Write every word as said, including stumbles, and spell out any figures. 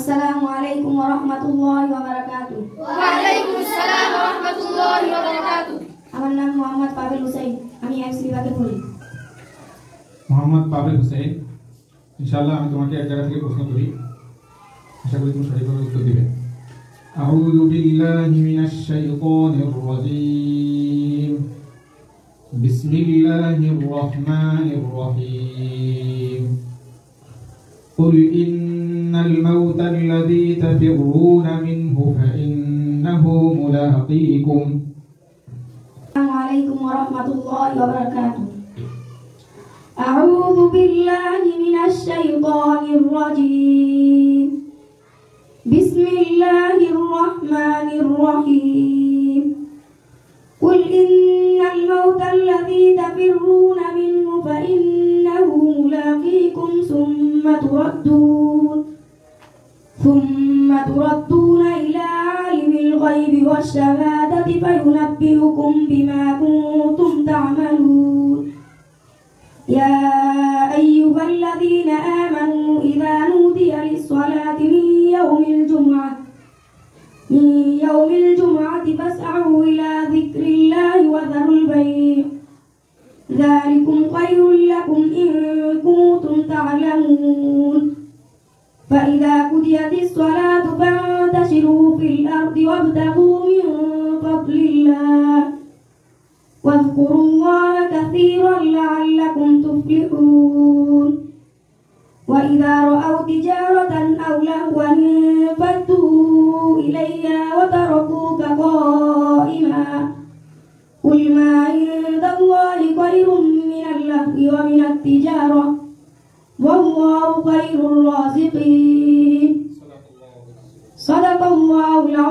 Assalamualaikum warahmatullahi wabarakatuh. Waalaikumsalam warahmatullahi wabarakatuh. আমার নাম মোহাম্মদ পাবেল হুসাইন, আমি এফসি বিভাগে পড়ি। মোহাম্মদ পাবেল হুসাইন, ইনশাআল্লাহ আমি তোমাকে এক জায়গা থেকে প্রশ্ন করি, আশা করি তুমি সঠিকভাবে উত্তর দিবে। আউযু বিল্লাহি মিনাশ শাইতানির রাজীম। বিসমিল্লাহির রহমানির রহিম। قل إن الموت الذي تفرون منه فإنه ملاقيكم. السلام عليكم ورحمة الله وبركاته. أعوذ بالله من الشيطان الرجيم. بسم الله الرحمن الرحيم. قل إن الموت الذي تفرون منه فإنه ملاقيكم ثم تردون ثم تردون إلى عالم الغيب والشهادة فينبئكم بما كنتم تعملون. يا أيها الذين آمنوا إذا نودي للصلاة من يوم الجمعة من يوم الجمعة فاسعوا إلى ذكر الله وذروا البيع ذلكم خير لكم إن كنتم تعلمون. فإذا قضيت الصلاة فانتشروا في الأرض وابتغوا من فضل الله واذكروا الله كثيرا لعلكم تفلحون. وإذا رأوا تجارة أو لهوا انفضوا إليها وتركوك قائما قل ما عند الله خير من اللهو ومن التجارة والله خير الرازقين. صدق الله العظيم.